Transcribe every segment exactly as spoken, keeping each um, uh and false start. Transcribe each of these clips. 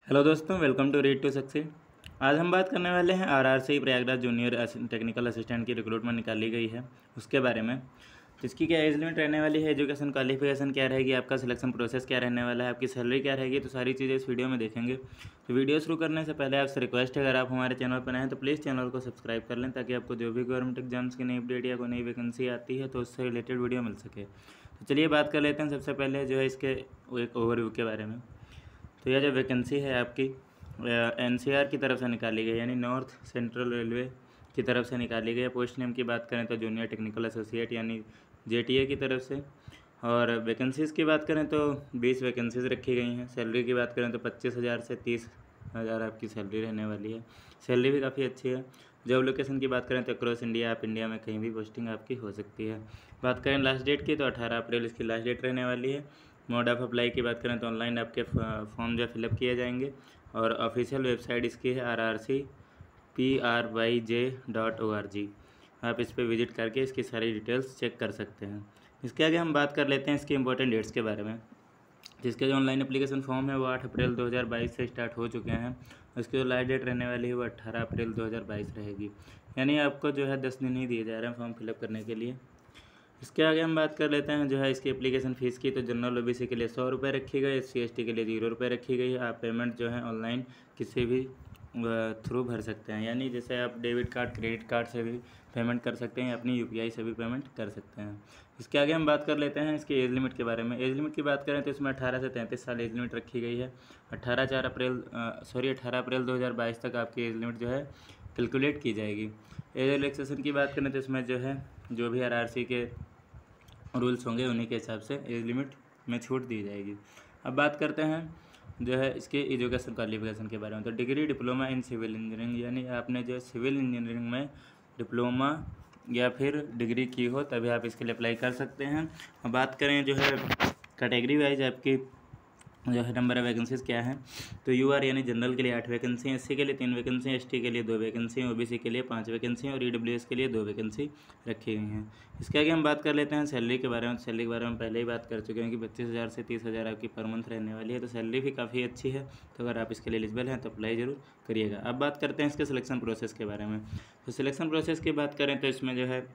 Hello दोस्तों, welcome to read to success. आज हम बात करने वाले हैं RRC Prayagraj junior technical assistant की रिक्रूटमेंट निकाली गई है उसके बारे में। जिसकी क्या एज लिमिट रहने वाली है, एजुकेशन क्वालिफिकेशन क्या रहेगी, आपका सिलेक्शन प्रोसेस क्या रहने वाला है, आपकी सैलरी क्या रहेगी, तो सारी चीज़ें इस वीडियो में देखेंगे। तो वीडियो शुरू करने से पहले आपसे रिक्वेस्ट है, अगर आप हमारे चैनल पर नए हैं तो प्लीज़ चैनल को सब्सक्राइब कर लें, ताकि आपको जो भी गवर्नमेंट एग्जाम्स की नई अपडेट या कोई नई वैकेंसी आती है तो उससे रिलेटेड वीडियो मिल सके। तो चलिए बात कर लेते हैं सबसे पहले जो है इसके एक ओवरव्यू के बारे में। तो यह जो वैकेंसी है आपकी एनसीआर की तरफ से निकाली गई, यानी नॉर्थ सेंट्रल रेलवे की तरफ से निकाली गई है। पोस्ट नेम की बात करें तो जूनियर टेक्निकल एसोसिएट यानी जेटीए की तरफ से। और वैकेंसीज़ की बात करें तो बीस वैकेंसीज़ रखी गई हैं। सैलरी की बात करें तो पच्चीस हज़ार से तीस हज़ार आपकी सैलरी रहने वाली है। सैलरी भी काफ़ी अच्छी है। जॉब लोकेशन की बात करें तो अक्रॉस इंडिया, आप इंडिया में कहीं भी पोस्टिंग आपकी हो सकती है। बात करें लास्ट डेट की तो अठारह अप्रैल इसकी लास्ट डेट रहने वाली है। मोड ऑफ अप्लाई की बात करें तो ऑनलाइन आपके फॉर्म जो फिलअप किए जाएंगे। और ऑफिशियल वेबसाइट इसकी है R R C P R Y J dot O R G. आप इस पर विजिट करके इसकी सारी डिटेल्स चेक कर सकते हैं। इसके आगे हम बात कर लेते हैं इसकी इंपॉर्टेंट डेट्स के बारे में। जिसके जो ऑनलाइन एप्लीकेशन फॉर्म है वो आठ अप्रैल दो हज़ार बाईस से स्टार्ट हो चुके हैं। उसकी जो लास्ट डेट रहने वाली है वो अट्ठारह अप्रैल दो हज़ार बाईस रहेगी। यानी आपको जो है दस दिन ही दिए जा रहे हैं फॉर्म फिलअप करने के लिए। इसके आगे हम बात कर लेते हैं जो है इसकी एप्लीकेशन फ़ीस की। तो जनरल ओबीसी के लिए सौ रुपये रखी गई, एस सी एस टी के लिए जीरो रुपये रखी गई है। आप पेमेंट जो है ऑनलाइन किसी भी थ्रू भर सकते हैं, यानी जैसे आप डेबिट कार्ड, क्रेडिट कार्ड से भी पेमेंट कर सकते हैं, अपनी यूपीआई से भी पेमेंट कर सकते हैं। इसके आगे हम बात कर लेते हैं इसकी एज लिमिट के बारे में। एज लिमिट की बात करें तो इसमें अठारह से तैंतीस साल एज लिमिट रखी गई है। अठारह चार अप्रैल सॉरी अठारह अप्रैल दो हज़ार बाईस तक आपकी एज लिमिट जो है कैलकुलेट की जाएगी। एज रिलैक्सेशन की बात करें तो इसमें जो है जो भी आरआरसी के रूल्स होंगे उन्हीं के हिसाब से एज लिमिट में छूट दी जाएगी। अब बात करते हैं जो है इसके एजुकेशन क्वालिफिकेशन के बारे में। तो degree diploma in civil engineering, यानी आपने जो सिविल इंजीनियरिंग में डिप्लोमा या फिर डिग्री की हो तभी आप इसके लिए अप्लाई कर सकते हैं। अब बात करें जो है कैटेगरी वाइज आपकी जो है नंबर ऑफ वैकेंसीज़ क्या है, तो यू आर यानी जनरल के लिए आठ वैकेंसी हैं, एस सी के लिए तीन वैकेंसी हैं, एस टी के लिए दो वैकेंसी हैं, ओ बी सी के लिए पाँच वैकेंसी हैं और ई डब्ल्यू एस के लिए दो वैकेंसी रखी गई हैं। इसके आगे हम बात कर लेते हैं सैलरी के बारे में। सैलरी के बारे में पहले ही बात कर चुके हैं कि पच्चीस हज़ार से तीस हज़ार आपकी पर मंथ रहने वाली है। तो सैलरी भी काफ़ी अच्छी है, तो अगर आप इसके लिए एलिजिबल हैं तो अप्लाई ज़रूर करिएगा। अब बात करते हैं इसके सिलेक्शन प्रोसेस के बारे में। तो सिलेक्शन प्रोसेस की बात करें तो इसमें जो है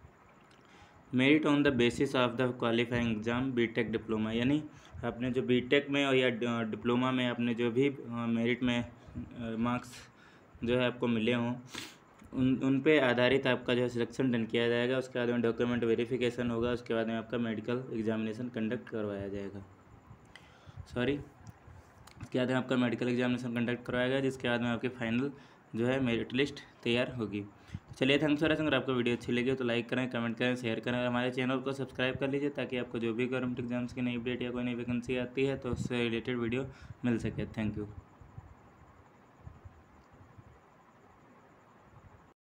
merit on the basis of the qualifying exam BTech diploma, यानी आपने जो बीटेक में और या डिप्लोमा में आपने जो भी मेरिट में मार्क्स जो है आपको मिले हों उन उन पे आधारित आपका जो है सिलेक्शन डन किया जाएगा। उसके बाद में डॉक्यूमेंट वेरिफिकेशन होगा, उसके बाद में आपका मेडिकल एग्जामिनेशन कंडक्ट करवाया जाएगा सॉरी उसके बाद में आपका मेडिकल एग्जामिनेशन कंडक्ट करवाया जाएगा, जिसके बाद में आपकी फाइनल जो है मेरिट लिस्ट तैयार होगी। चलिए, थैंक्स फॉर वॉचिंग। अगर आपको वीडियो अच्छी लगी तो लाइक करें, कमेंट करें, शेयर करें और हमारे चैनल को सब्सक्राइब कर लीजिए, ताकि आपको जो भी गवर्नमेंट एग्जाम्स की नई अपडेट या कोई नई वैकेंसी आती है तो उससे रिलेटेड वीडियो मिल सके। Thank you.